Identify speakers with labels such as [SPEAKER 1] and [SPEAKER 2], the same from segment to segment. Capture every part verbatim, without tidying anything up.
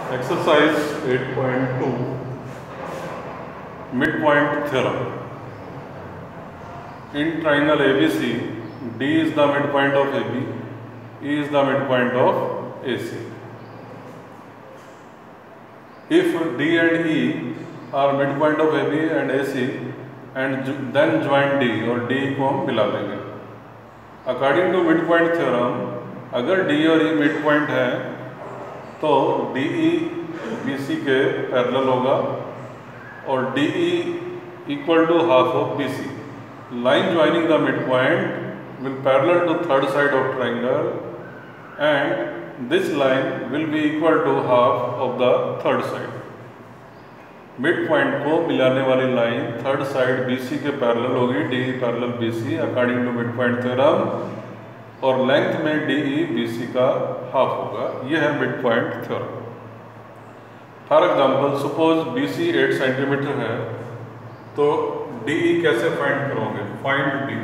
[SPEAKER 1] Exercise eight point two Midpoint Theorem. In triangle A B C, D is the midpoint of A B, E is the midpoint of A C. If D and E are midpoint of A B and A C and then join D और D को हम मिला देंगे. According to midpoint theorem, अगर D और E midpoint है तो D E B C के पैरेलल होगा और D E equal to half of B C. Line joining the mid point will parallel to third side of triangle and this line will be equal to half of the third side. Mid point को मिलाने वाली line third side B C के parallel होगी, D E parallel B C according to mid point theorem, और length में D E B C का half होगा. यह है mid point theorem. For example, suppose B C eight centimetre है तो डी ई कैसे फाइंड करोगे? Find D.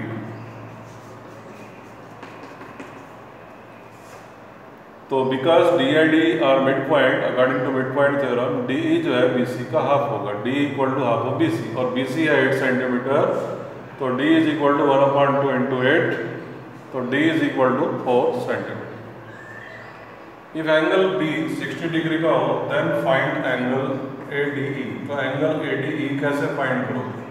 [SPEAKER 1] तो because D and E are mid point according to mid point theorem, D E जो है बी सी का half होगा. D equal to half of B C और बी सी है eight centimetre तो D is equal to one upon two into eight तो d is equal to four centimetre. If angle B sixty degree का हो then find angle A D E. तो angle A D E कैसे find करोगे?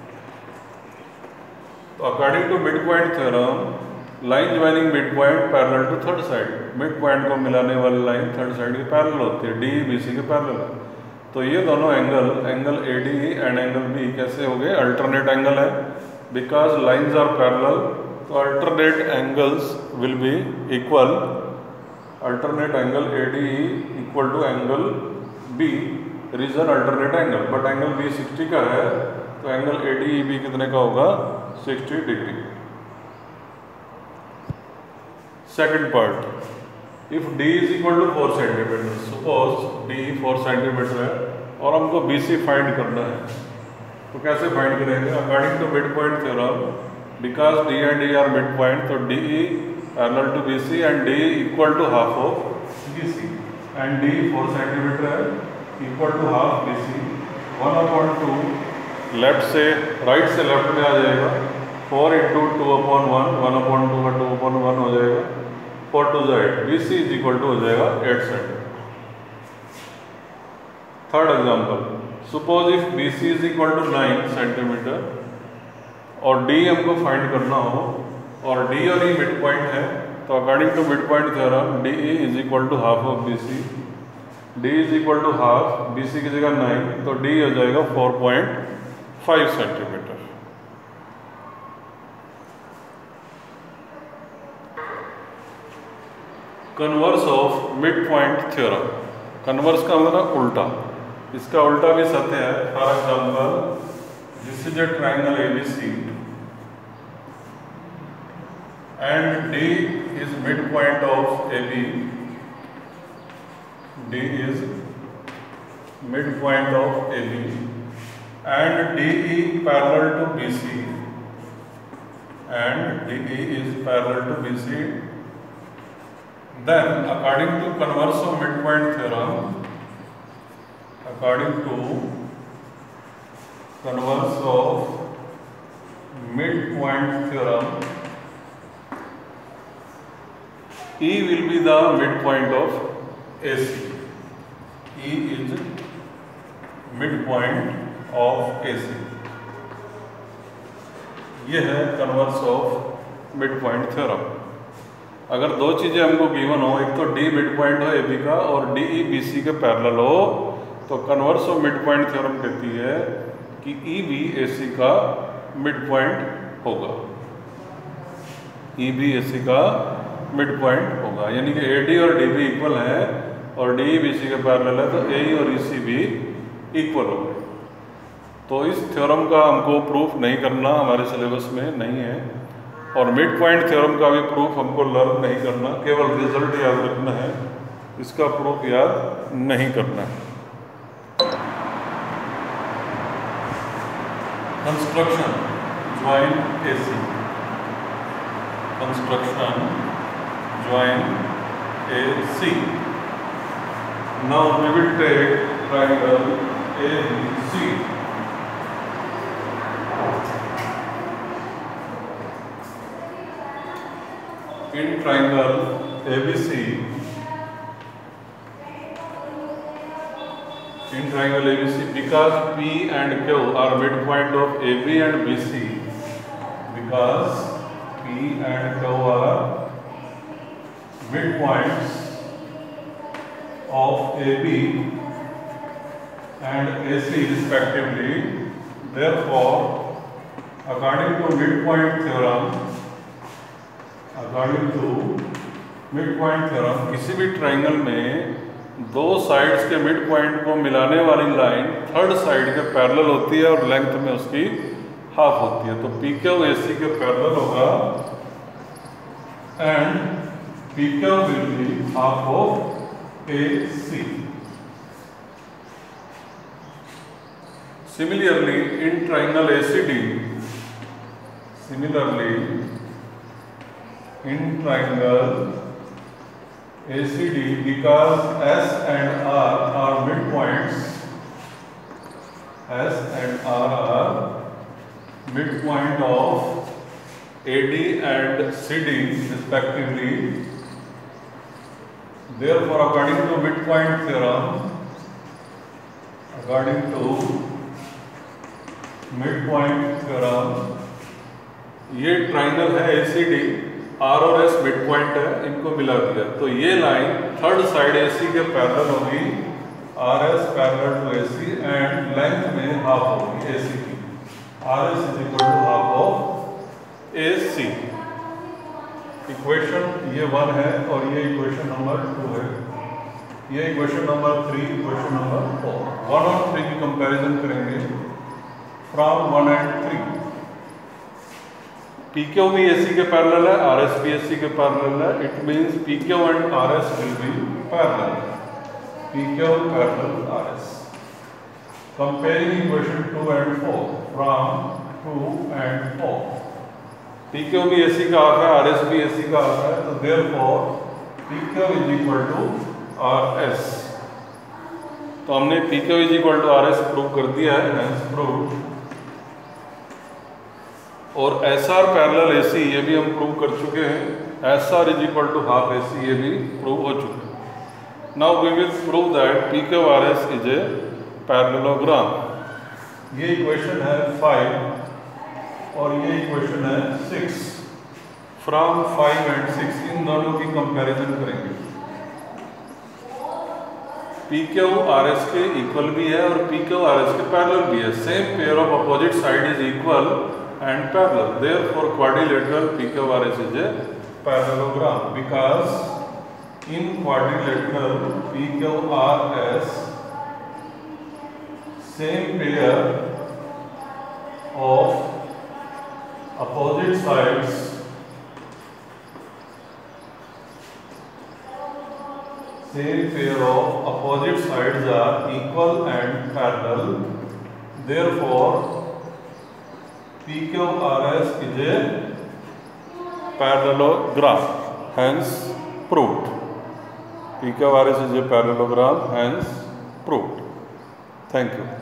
[SPEAKER 1] तो according to mid point theorem, line joining mid point parallel to third side. Mid point को मिलाने वाली line third side के पैरेलल होती है, D B C के पैरेलल है. तो ये दोनों angle angle A D E and angle B कैसे हो गए? अल्टरनेट एंगल है. बिकॉज लाइन्स आर पैरेलल तो alternate angles will be equal. Alternate angle A D E equal to angle B. Reason alternate angle, but angle B sixty का है तो angle A D E B कितने का होगा? Sixty degree. Second part, if D is equal to four centimetre, suppose D four centimetre है और हमको B C find करना है तो कैसे फाइंड करेंगे? According to midpoint theorem, because D and E are midpoint, तो D E parallel to B C and D equal to half of B C and D four centimetre है equal to half B C. One upon two left से right से left में आ जाएगा. Four into two upon one, one upon two का two upon one हो जाएगा. Four two जा eight, B C is equal to हो जाएगा eight centimetre. Third example, suppose if B C is equal to nine centimetre और D हमको find करना हो और D और E मिड पॉइंट है तो according to mid point theorem D E is equal to half of B C. D is equal to half, B C की जगह नाइन तो D हो जाएगा four point five centimetre. Converse of mid point theorem. Converse का मतलब उल्टा, इसका उल्टा भी सत्य है. For example, this is a triangle A B C and D is midpoint of A B. D is midpoint of A B and D E parallel to B C and D E is parallel to B C. Then according to converse of midpoint theorem, according to converse of midpoint theorem, E will be the midpoint of A C. E is midpoint of A C. ये है converse of midpoint theorem. अगर दो चीज़ें हमको given हो, एक तो D midpoint हो A B का और D E B C के पैरेलल हो, तो converse of midpoint theorem कहती है कि E भी A C का मिड पॉइंट होगा. E भी A C का मिड पॉइंट होगा, यानी कि A D और D भी इक्वल है और D E B C के पैरेलल है तो A E और E C भी इक्वल होंगे. तो इस थ्योरम का हमको प्रूफ नहीं करना, हमारे सिलेबस में नहीं है. और मिड पॉइंट थ्योरम का भी प्रूफ हमको लर्न नहीं करना, केवल रिजल्ट याद रखना है, इसका प्रूफ याद नहीं करना है. Construction join A C. Construction join A C. Now we will take triangle A B C. In triangle A B C, in triangle A B C, because P and Q are midpoint of A B and B C, because P and Q are midpoints of A B and A C respectively, therefore, according to midpoint theorem, according to mid point theorem, किसी भी triangle में दो sides के mid point को मिलाने वाली line third side के parallel होती है और लेंथ में उसकी हाफ होती है। तो पी क्यू ए सी के पैरेलल होगा and P Q will be half of A C. Similarly in triangle A C D, similarly in triangle A C D, because S and R are midpoints, S and R are midpoint of A D and C D respectively, therefore according to midpoint theorem, according to midpoint theorem, ये triangle है A C D, R और S mid point है, इनको मिला दिया तो ये line third side A C के पैरेलल होगी, R S parallel to A C and length में हाफ होगी एसी की। R S is equal to half of A C. Equation ये वन है और ये इक्वेशन नंबर टू है, ये equation number three, equation number four. One और थ्री की कंपैरिजन करेंगे from one and three. P Q भी एसी के पैरेलल है, आर एस भी एसी के पैरेलल है, it means P Q and R S will be parallel, P Q parallel R S. Comparing equation two and four from two and four, P Q भी A C का आता है, R S भी A C का आता है, तो therefore P Q is equal to R S. तो हमने P Q is equal to R S prove कर दिया है, हेंस प्रूव। और S R parallel A C ये भी हम प्रूव कर चुके हैं, S R is equal to half A C ये भी प्रूव हो चुके हैं। Now we will prove that P Q R S is a parallelogram. ये इक्वेशन है फाइव और ये इक्वेशन है six. From five and six इन दोनों की कंपैरिजन करेंगे। पी क्यू आर एस के इक्वल भी है और पी क्यू आर एस के पैरेलल भी है। Same pair of opposite side is equal and parallel, therefore quadrilateral P Q R S is a parallelogram, because in quadrilateral P Q R S same pair of opposite sides same pair of opposite sides are equal and parallel, therefore P Q R S is a parallelogram, hence proved. P Q R S is a parallelogram, hence proved. Thank you.